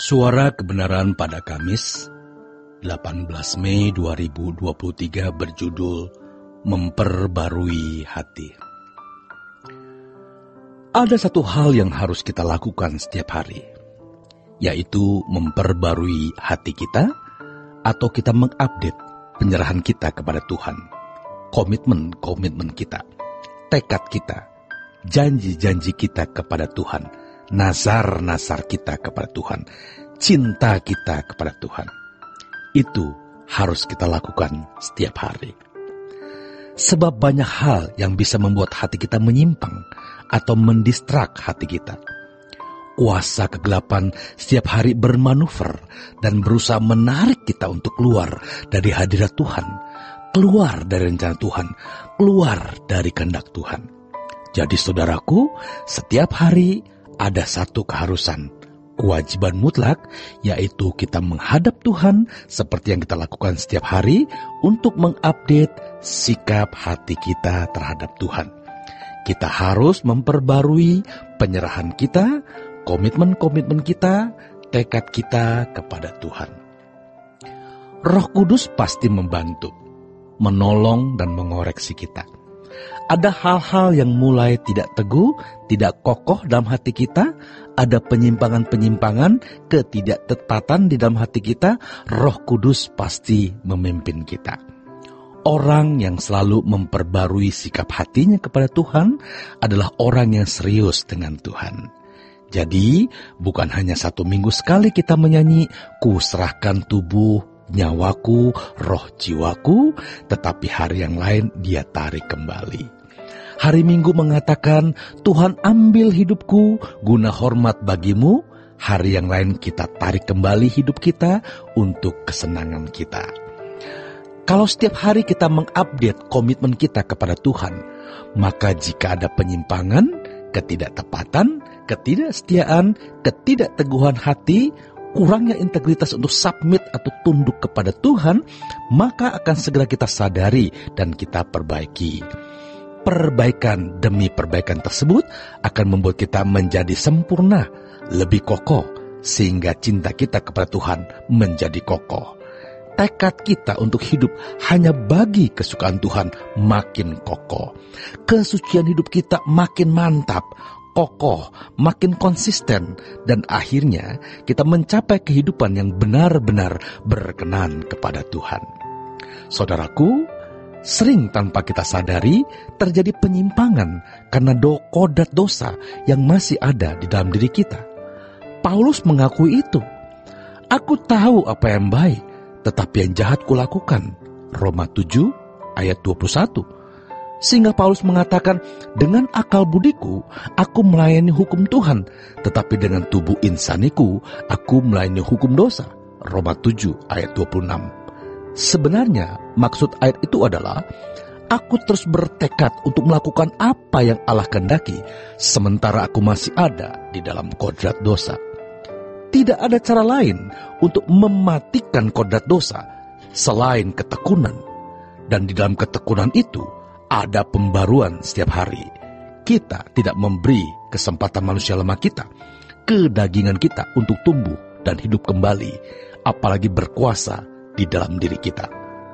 Suara Kebenaran pada Kamis, 18 Mei 2023 berjudul Memperbarui Hati. Ada satu hal yang harus kita lakukan setiap hari, yaitu memperbarui hati kita atau kita mengupdate penyerahan kita kepada Tuhan. Komitmen kita, tekad kita, janji-janji kita kepada Tuhan, nazar-nazar kita kepada Tuhan, cinta kita kepada Tuhan. Itu harus kita lakukan setiap hari. Sebab banyak hal yang bisa membuat hati kita menyimpang atau mendistrak hati kita. Kuasa kegelapan setiap hari bermanuver dan berusaha menarik kita untuk keluar dari hadirat Tuhan, keluar dari rencana Tuhan, keluar dari kehendak Tuhan. Jadi saudaraku, setiap hari ada satu keharusan, kewajiban mutlak, yaitu kita menghadap Tuhan seperti yang kita lakukan setiap hari untuk mengupdate sikap hati kita terhadap Tuhan. Kita harus memperbarui penyerahan kita, komitmen kita, tekad kita kepada Tuhan. Roh Kudus pasti membantu, menolong dan mengoreksi kita. Ada hal-hal yang mulai tidak teguh, tidak kokoh dalam hati kita, ada penyimpangan-penyimpangan, ketidaktepatan di dalam hati kita, Roh Kudus pasti memimpin kita. Orang yang selalu memperbarui sikap hatinya kepada Tuhan adalah orang yang serius dengan Tuhan. Jadi, bukan hanya 1 minggu sekali kita menyanyi, "Ku serahkan tubuh, nyawaku, roh jiwaku," tetapi hari yang lain dia tarik kembali. Hari Minggu mengatakan, "Tuhan ambil hidupku, guna hormat bagimu." Hari yang lain kita tarik kembali hidup kita untuk kesenangan kita. Kalau setiap hari kita mengupdate komitmen kita kepada Tuhan, maka jika ada penyimpangan, ketidaktepatan, ketidaksetiaan, ketidakteguhan hati, kurangnya integritas untuk submit atau tunduk kepada Tuhan, maka akan segera kita sadari dan kita perbaiki. Perbaikan demi perbaikan tersebut akan membuat kita menjadi sempurna, lebih kokoh, sehingga cinta kita kepada Tuhan menjadi kokoh. Tekad kita untuk hidup hanya bagi kesukaan Tuhan makin kokoh. Kesucian hidup kita makin mantap, kokoh, makin konsisten, dan akhirnya kita mencapai kehidupan yang benar-benar berkenan kepada Tuhan. Saudaraku, sering tanpa kita sadari terjadi penyimpangan karena kodrat dosa yang masih ada di dalam diri kita. Paulus mengakui itu. "Aku tahu apa yang baik, tetapi yang jahat kulakukan." Roma 7 ayat 21. Sehingga Paulus mengatakan, "Dengan akal budiku, aku melayani hukum Tuhan, tetapi dengan tubuh insaniku, aku melayani hukum dosa." Roma 7 ayat 26. Sebenarnya maksud ayat itu adalah, aku terus bertekad untuk melakukan apa yang Allah kehendaki, sementara aku masih ada di dalam kodrat dosa. Tidak ada cara lain untuk mematikan kodrat dosa selain ketekunan. Dan di dalam ketekunan itu ada pembaruan setiap hari. Kita tidak memberi kesempatan manusia lemah kita, kedagingan kita untuk tumbuh dan hidup kembali, apalagi berkuasa di dalam diri kita.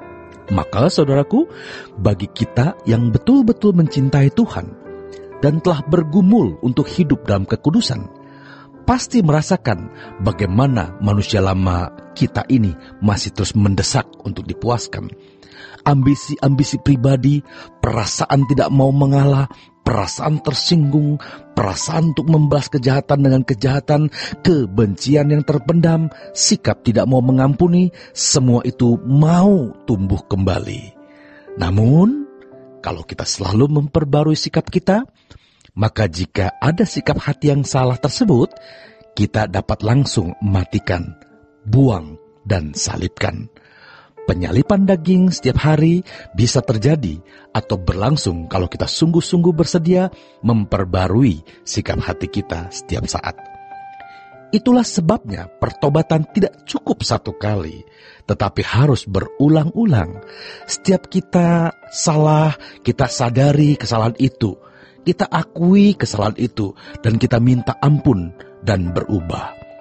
Maka saudaraku, bagi kita yang betul-betul mencintai Tuhan dan telah bergumul untuk hidup dalam kekudusan, pasti merasakan bagaimana manusia lama kita ini masih terus mendesak untuk dipuaskan. Ambisi-ambisi pribadi, perasaan tidak mau mengalah, perasaan tersinggung, perasaan untuk membalas kejahatan dengan kejahatan, kebencian yang terpendam, sikap tidak mau mengampuni, semua itu mau tumbuh kembali. Namun, kalau kita selalu memperbarui sikap kita, maka jika ada sikap hati yang salah tersebut, kita dapat langsung matikan, buang, dan salibkan. Penyalipan daging setiap hari bisa terjadi atau berlangsung kalau kita sungguh-sungguh bersedia memperbarui sikap hati kita setiap saat. Itulah sebabnya pertobatan tidak cukup 1 kali, tetapi harus berulang-ulang. Setiap kita salah, kita sadari kesalahan itu, kita akui kesalahan itu, dan kita minta ampun dan berubah.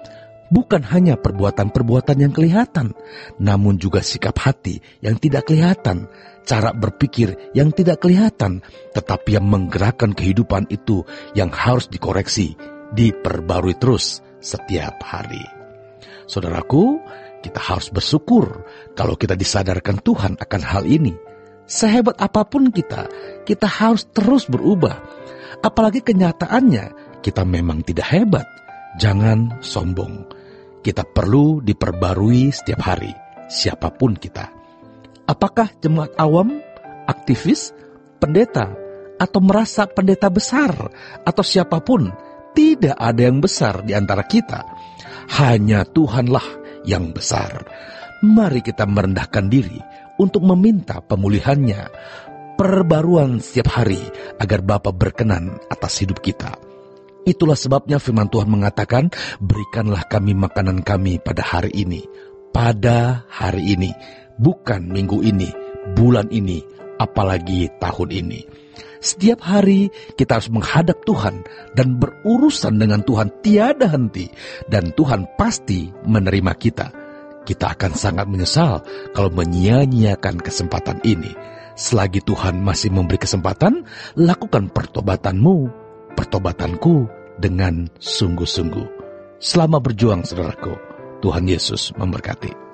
Bukan hanya perbuatan-perbuatan yang kelihatan, namun juga sikap hati yang tidak kelihatan, cara berpikir yang tidak kelihatan, tetapi yang menggerakkan kehidupan itu yang harus dikoreksi, diperbarui terus setiap hari. Saudaraku, kita harus bersyukur kalau kita disadarkan Tuhan akan hal ini. Sehebat apapun kita harus terus berubah. Apalagi kenyataannya, kita memang tidak hebat. Jangan sombong. Kita perlu diperbarui setiap hari, siapapun kita. Apakah jemaat awam, aktivis, pendeta, atau merasa pendeta besar, atau siapapun? Tidak ada yang besar di antara kita. Hanya Tuhanlah yang besar. Mari kita merendahkan diri untuk meminta pemulihannya, perbaruan setiap hari agar Bapa berkenan atas hidup kita. Itulah sebabnya firman Tuhan mengatakan, berikanlah kami makanan kami pada hari ini. Pada hari ini, bukan minggu ini, bulan ini, apalagi tahun ini. Setiap hari kita harus menghadap Tuhan dan berurusan dengan Tuhan tiada henti. Dan Tuhan pasti menerima kita. Kita akan sangat menyesal kalau menyia-nyiakan kesempatan ini. Selagi Tuhan masih memberi kesempatan, lakukan pertobatanmu, pertobatanku dengan sungguh-sungguh. Selamat berjuang, saudaraku. Tuhan Yesus memberkati.